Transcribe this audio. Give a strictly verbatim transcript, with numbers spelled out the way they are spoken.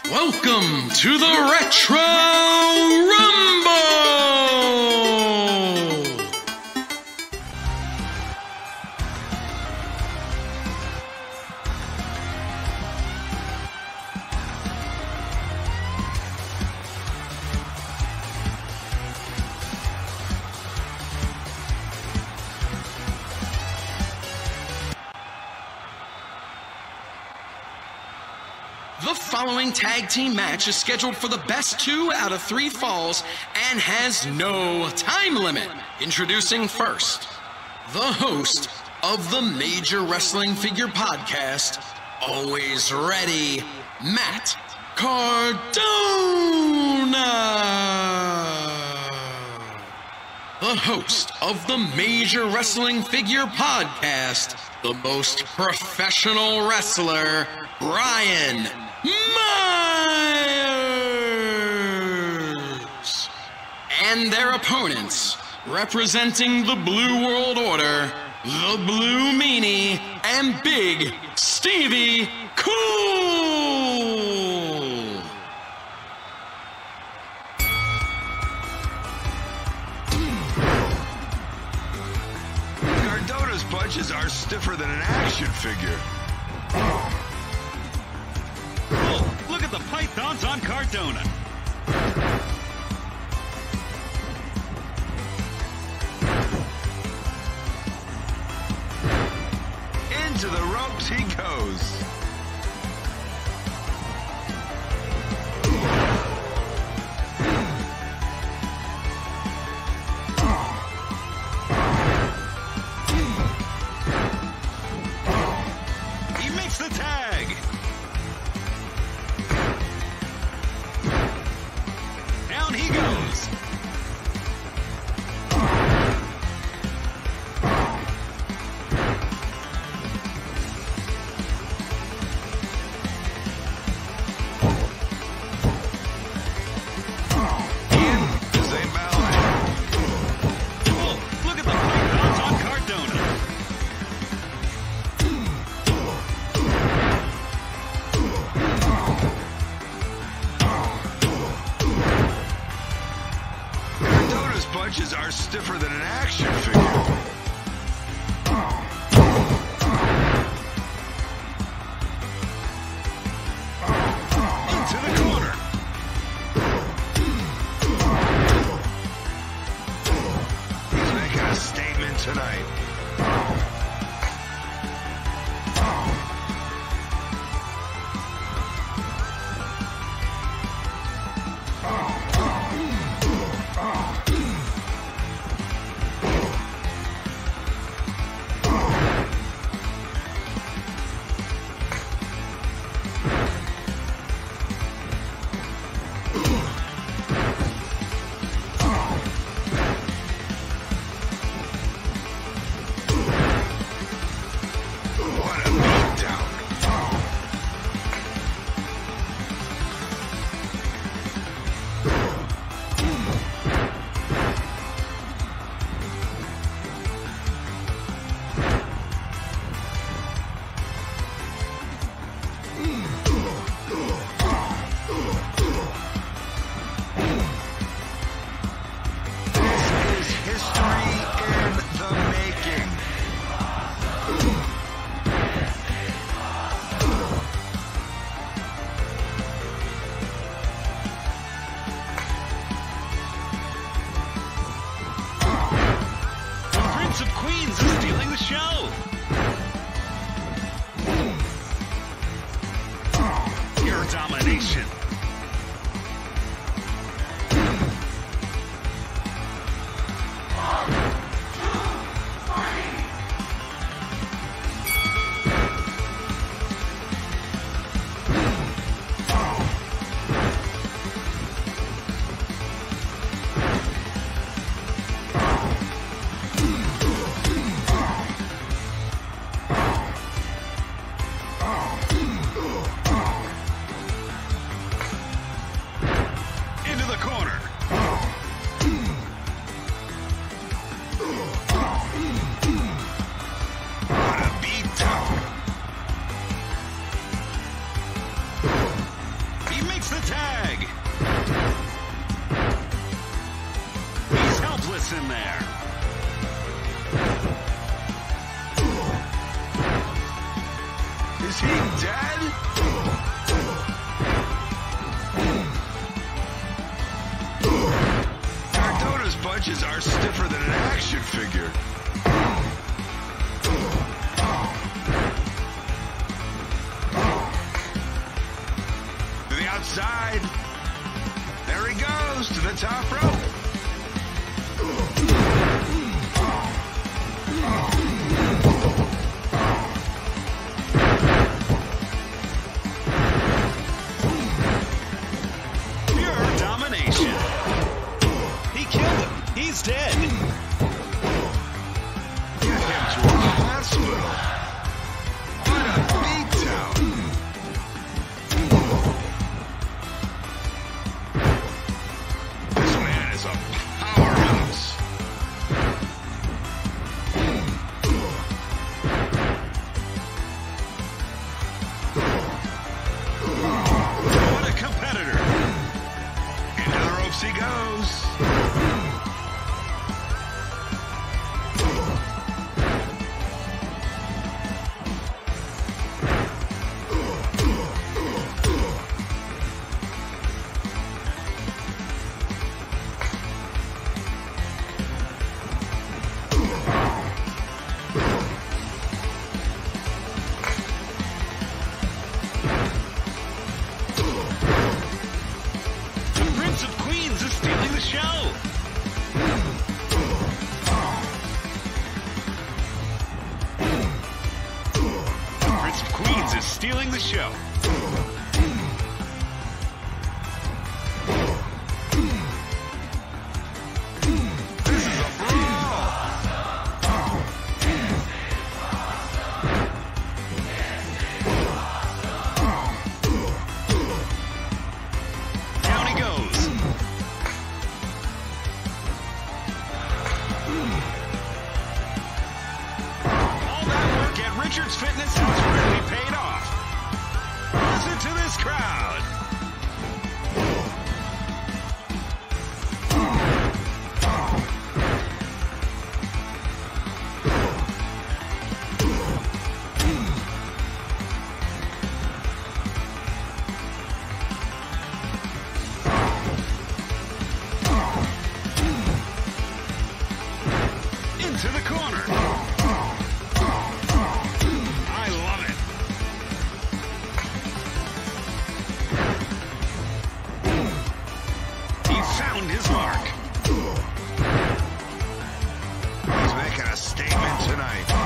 Welcome to the Retro Rumble! The following tag team match is scheduled for the best two out of three falls and has no time limit. Introducing first, the host of the Major Wrestling Figure Podcast, always ready, Matt Cardona. The host of the Major Wrestling Figure Podcast, the most professional wrestler, Brian Myers. And their opponents, representing the Blue World Order, the Blue Meanie, and Big Stevie Cool. Cardona's punches are stiffer than an action figure. Oh, look at the pythons on Cardona. Into the ropes he goes. He makes the tag. Down he goes. In the same ballet. Oh, look at the pythons on Cardona. Cardona's punches are stiffer than an action figure. Into the corner. He's making a statement tonight. What a beatdown. This is history in the making. The Prince of Queens is stealing the show. Pure domination. leg. He's helpless in there. Is he dead? Cardona's punches are stiffer than an action figure. To the outside. There he goes to the top rope. Pure domination. He killed him. He's dead. Get him to a hospital. What a beatdown. This man is a powerhouse. What a competitor. Into the ropes he goes. The Prince of Queens is stealing the show. The Prince of Queens is stealing the show. This is a brawl. Down he goes. All that work at Richard's Fitness has really paid off. Listen to this crowd. Into the corner. I love it. He found his mark. He's making a statement tonight.